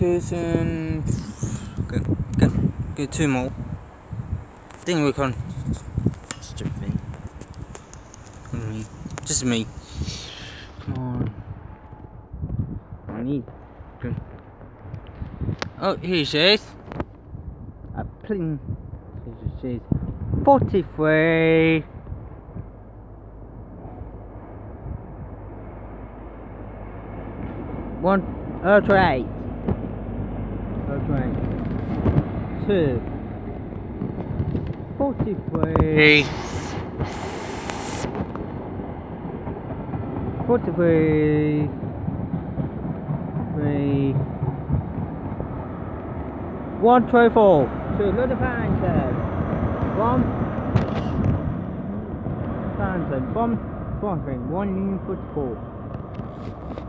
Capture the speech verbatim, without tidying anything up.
person. Go, go, go two more. Didn't work on. Stupid thing. Me. Just me. Come on. I need. Go. Oh, here she is. A pling. She is forty-three. One, uh, eight. Okay. Two. Forty-three. Forty-three. Three. One twenty-four. Two. London Paddington. One. Paddington. One. One. One. Forty-four.